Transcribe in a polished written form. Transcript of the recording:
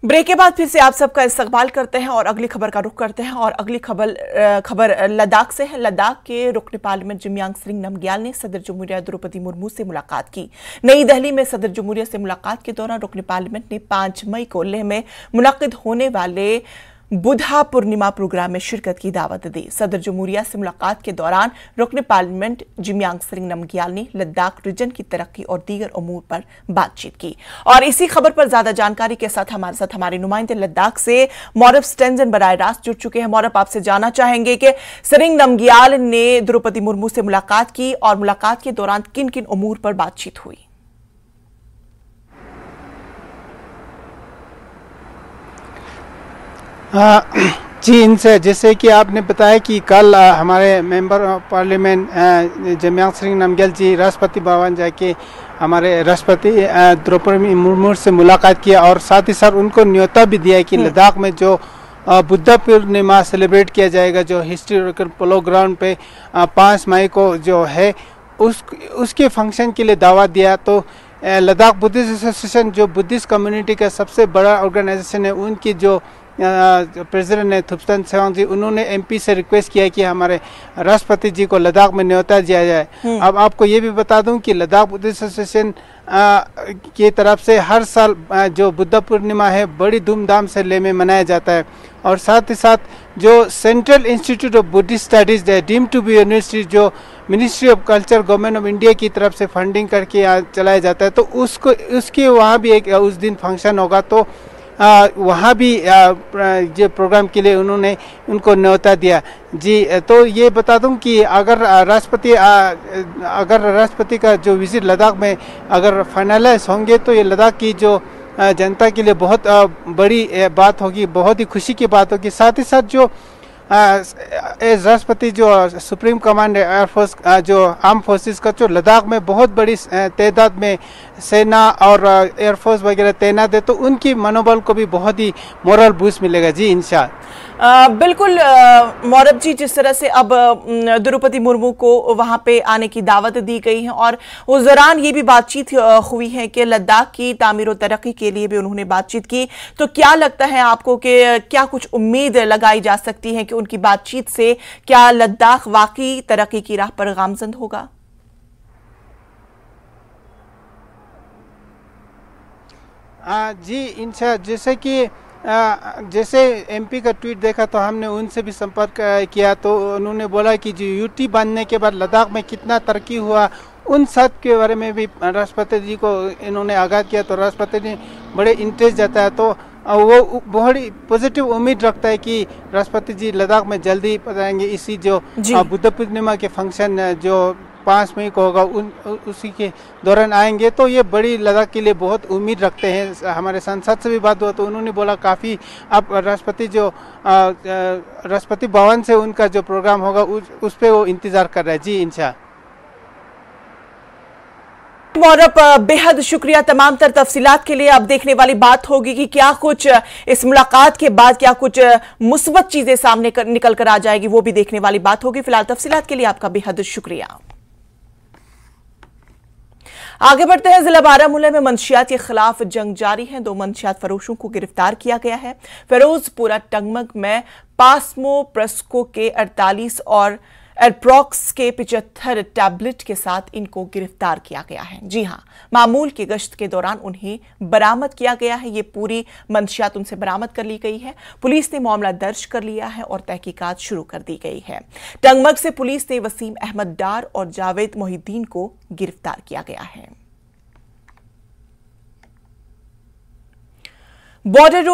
Break के बाद फिर से आप सबका इस्तकबाल करते हैं और अगली खबर का रुख करते हैं। और अगली खबर लद्दाख से है। लद्दाख के रुकन पार्लियामेंट जिमयांग सेरिंग नामग्याल ने सदर जमहूरिया द्रौपदी मुर्मू से मुलाकात की। नई दिल्ली में सदर जमहूरिया से मुलाकात के दौरान रुकन पार्लियामेंट ने 5 मई को लेह में मुनक्किद होने वाले बुधा पूर्णिमा प्रोग्राम में शिरकत की दावत दी। सदर जमहूरिया से मुलाकात के दौरान रुकन पार्लियामेंट जिमयांग सेरिंग नामग्याल ने लद्दाख रीजन की तरक्की और दीगर अमूर पर बातचीत की। और इसी खबर पर ज्यादा जानकारी के साथ हमारे नुमाइंदे लद्दाख से मौरब स्टेंजन बराह रास्त जुड़ चुके हैं। मौरब, आपसे जानना चाहेंगे कि सेरिंग नामग्याल ने द्रौपदी मुर्मू से मुलाकात की और मुलाकात के दौरान किन किन अमूर पर बातचीत हुई। जी, इनसे जैसे कि आपने बताया कि कल हमारे member of parliament Jamyang Tsering Namgyal ji Rashtrapati Bhavan जाके हमारे राष्ट्रपति द्रौपदी मुर्मू से मुलाकात किया और साथ ही साथ उनको न्योता भी दिया कि लद्दाख में जो बुद्ध पूर्णिमा सेलिब्रेट किया जाएगा, जो हिस्टोरिकल पोलो ग्राउंड पे 5 मई को जो है उसके फंक्शन के लिए दावत दिया। तो लद्दाख बुद्धिस्ट एसोसिएशन जो बुद्धिस्ट कम्युनिटी का सबसे बड़ा ऑर्गेनाइजेशन है, उनकी जो प्रेसिडेंट है थुप्सन सेवांग जी, उन्होंने एमपी से रिक्वेस्ट किया कि हमारे राष्ट्रपति जी को लद्दाख में न्योता दिया जाए। अब आपको ये भी बता दूं कि लद्दाख बुद्धिस्ट एसोसिएशन की तरफ से हर साल जो बुद्ध पूर्णिमा है बड़ी धूमधाम से लेह में मनाया जाता है। और साथ ही साथ जो central institute of Buddhist studies है डीम टू बी यूनिवर्सिटी, जो ministry of culture government of India की तरफ से फंडिंग करके चलाया जाता है, तो उसके वहाँ भी एक उस दिन फंक्शन होगा। तो वहाँ भी जो प्रोग्राम के लिए उन्होंने उनको न्योता दिया। जी, तो ये बता दूं कि अगर राष्ट्रपति का जो विजिट लद्दाख में अगर फाइनलाइज होंगे तो ये लद्दाख की जो जनता के लिए बहुत बड़ी बात होगी, बहुत ही खुशी की बात होगी। साथ ही साथ जो एज राष्ट्रपति जो सुप्रीम कमांड एयरफोर्स जो आर्म फोर्सेस का जो लद्दाख में बहुत बड़ी तादाद में सेना और एयरफोर्स वगैरह तैनात है, तो उनकी मनोबल को भी बहुत ही मोरल बूस्ट मिलेगा। जी, इंशाअल्लाह। बिल्कुल मौरब जी, जिस तरह से अब द्रौपदी मुर्मू को वहां पे आने की दावत दी गई है और उस दौरान ये भी बातचीत हुई है कि लद्दाख की तामीर और तरक्की के लिए भी उन्होंने बातचीत की, तो क्या लगता है आपको कि क्या कुछ उम्मीद लगाई जा सकती है कि उनकी बातचीत से क्या लद्दाख वाकई तरक्की की राह पर गामजन होगा? जी, इंशाअल्लाह। जैसे एमपी का ट्वीट देखा तो हमने उनसे भी संपर्क किया, तो उन्होंने बोला कि जो यूटी बनने के बाद लद्दाख में कितना तरक्की हुआ, उन सब के बारे में भी राष्ट्रपति जी को इन्होंने आगाह किया। तो राष्ट्रपति ने बड़े इंटरेस्ट जताया, तो वो बहुत ही पॉजिटिव उम्मीद रखता है कि राष्ट्रपति जी लद्दाख में जल्दी पहुंचेंगे। इसी जो बुद्ध पूर्णिमा के फंक्शन जो 5 मई को होगा उसी के दौरान आएंगे। तो ये बड़ी लद्दाख के लिए बहुत उम्मीद रखते हैं। हमारे सांसद से भी बात हुआ तो उन्होंने बोला काफ़ी अब राष्ट्रपति भवन से उनका जो प्रोग्राम होगा उस पर वो इंतज़ार कर रहे हैं। जी, इंशाअल्लाह। मौरब, बेहद शुक्रिया तमाम तर तफसीलात के लिए। अब देखने वाली बात होगी कि क्या कुछ इस मुलाकात के बाद क्या कुछ मुस्बत चीजें सामने निकल कर आ जाएगी, वो भी देखने वाली बात होगी। फिलहाल तफसीलात के लिए आपका बेहद शुक्रिया। आगे बढ़ते हैं। जिला बारामूला में मंशियात के खिलाफ जंग जारी है। 2 मंशियात फरोशों को गिरफ्तार किया गया है। फिरोजपुरा टंगमग में पास्मो प्रस्को के 48 और एरप्रॉक्स के 75 टैबलेट के साथ इनको गिरफ्तार किया गया है। जी हां, मामूल की गश्त के दौरान उन्हें बरामद किया गया है। ये पूरी मंशियात उनसे बरामद कर ली गई है। पुलिस ने मामला दर्ज कर लिया है और तहकीकात शुरू कर दी गई है। टंगमग से पुलिस ने वसीम अहमद डार और जावेद मोहिद्दीन को गिरफ्तार किया गया है। बॉर्डर